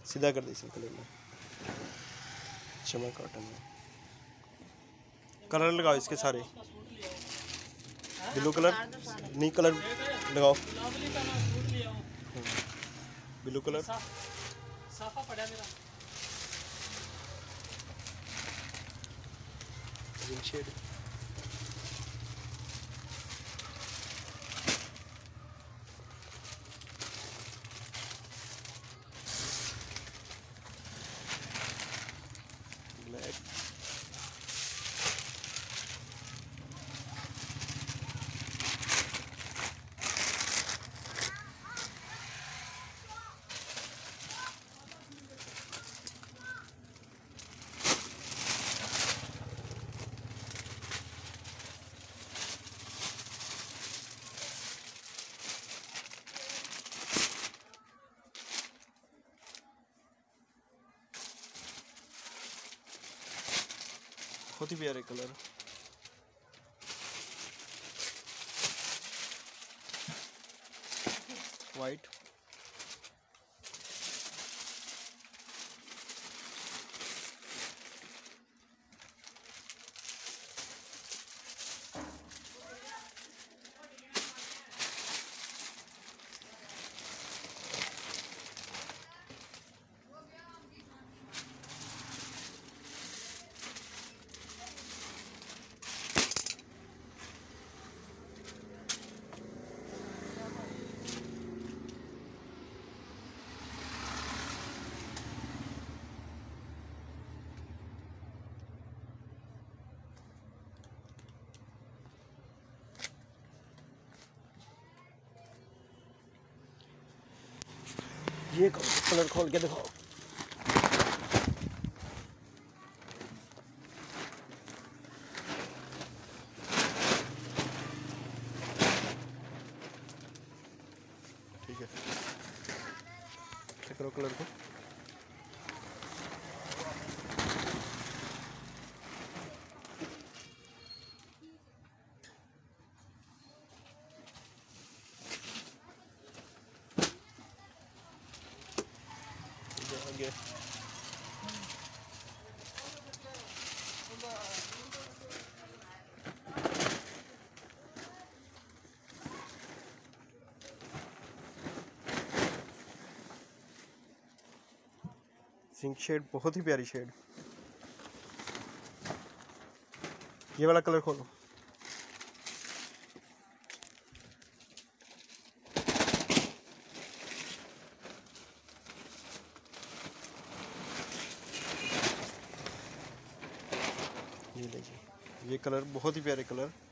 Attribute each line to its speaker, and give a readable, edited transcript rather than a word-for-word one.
Speaker 1: सीधा कर दे इस कलर में, चमक कॉटन में। कलर लगाओ इसके सारे, ब्लू कलर नहीं, कलर लगाओ, ब्लू कलर
Speaker 2: साफा पड़ा मेरा
Speaker 1: शेड, ब्लैक, बहुत ही प्यारे कलर, वाइट, ये कलर खोल के दिखाओ। ठीक है, चेक करो कलर को। आगे सिंक शेड, बहुत ही प्यारी शेड। ये वाला कलर खोलो, ये लीजिए, ये कलर बहुत ही प्यारे कलर।